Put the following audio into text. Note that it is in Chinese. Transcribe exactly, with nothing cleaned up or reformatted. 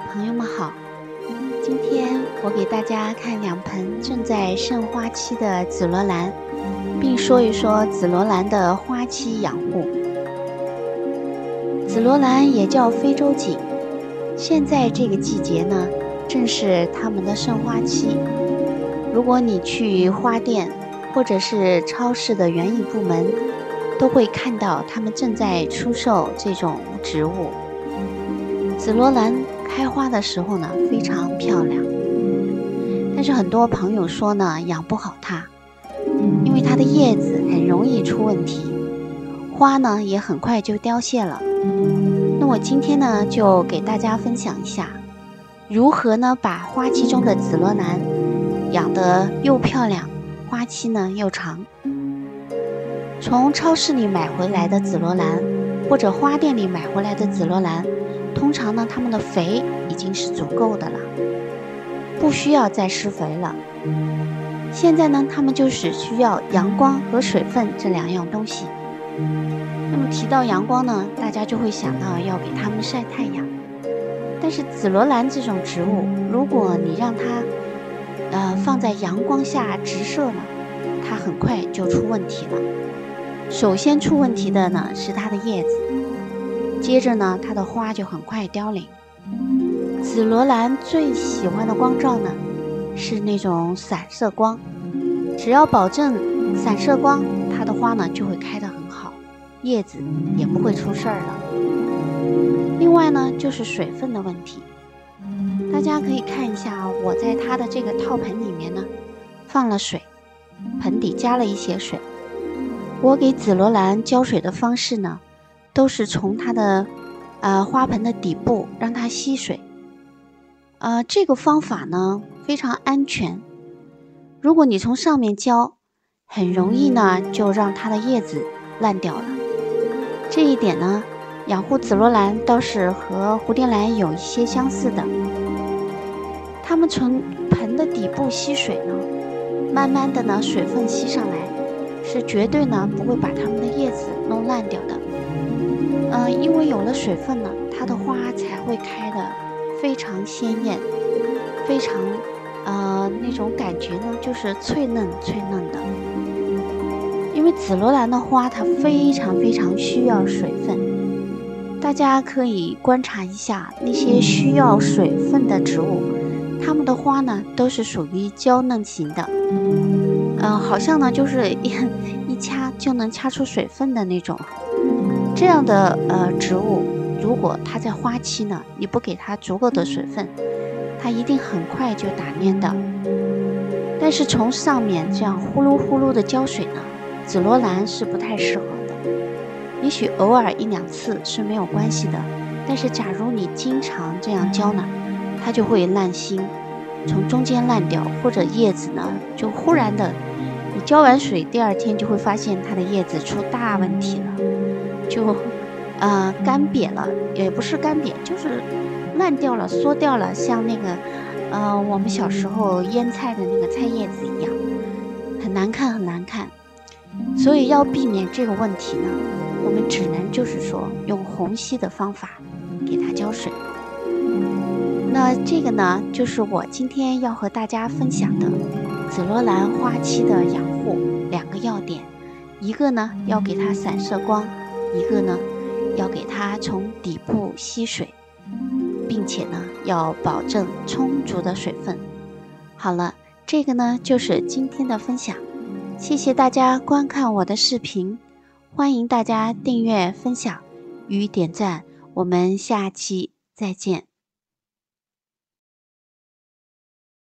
朋友们好，今天我给大家看两盆正在盛花期的紫罗兰，并说一说紫罗兰的花期养护。紫罗兰也叫非洲堇，现在这个季节呢，正是它们的盛花期。如果你去花店或者是超市的园艺部门，都会看到它们正在出售这种植物。紫罗兰开花的时候呢，非常漂亮，但是很多朋友说呢，养不好它，因为它的叶子很容易出问题，花呢也很快就凋谢了。那我今天呢，就给大家分享一下，如何呢把花期中的紫罗兰养得又漂亮，花期呢又长。从超市里买回来的紫罗兰，或者花店里买回来的紫罗兰，通常呢，它们的肥已经是足够的了，不需要再施肥了。现在呢，它们就只需要阳光和水分这两样东西。那么提到阳光呢，大家就会想到要给它们晒太阳。但是紫罗兰这种植物，如果你让它呃放在阳光下直射呢，它很快就出问题了。首先出问题的呢是它的叶子，接着呢它的花就很快凋零。紫罗兰最喜欢的光照呢是那种散射光，只要保证散射光，它的花呢就会开得很好，叶子也不会出事儿了。另外呢就是水分的问题，大家可以看一下，我在它的这个套盆里面呢放了水，盆底加了一些水。我给紫罗兰浇水的方式呢，都是从它的呃花盆的底部让它吸水。呃，这个方法呢非常安全。如果你从上面浇，很容易呢就让它的叶子烂掉了。这一点呢，养护紫罗兰倒是和蝴蝶兰有一些相似的。它们从盆的底部吸水呢，慢慢的呢水分吸上来，是绝对呢不会把它们的叶子弄烂掉的。呃，因为有了水分呢，它的花才会开得非常鲜艳，非常呃那种感觉呢，就是脆嫩脆嫩的。因为紫罗兰的花它非常非常需要水分，大家可以观察一下那些需要水分的植物，它们的花呢都是属于娇嫩型的。呃，好像呢就是一一掐就能掐出水分的那种。这样的呃植物，如果它在花期呢，你不给它足够的水分，它一定很快就打蔫的。但是从上面这样呼噜呼噜的浇水呢，紫罗兰是不太适合的。也许偶尔一两次是没有关系的，但是假如你经常这样浇呢，它就会烂心，从中间烂掉，或者叶子呢就忽然的，你浇完水第二天就会发现它的叶子出大问题了，就呃干瘪了，也不是干瘪，就是烂掉了，缩掉了，像那个呃我们小时候腌菜的那个菜叶子一样，很难看很难看。所以要避免这个问题呢，我们只能就是说用虹吸的方法给它浇水。那这个呢，就是我今天要和大家分享的紫罗兰花期的养护两个要点，一个呢要给它散射光，一个呢要给它从底部吸水，并且呢要保证充足的水分。好了，这个呢就是今天的分享，谢谢大家观看我的视频，欢迎大家订阅、分享与点赞，我们下期再见。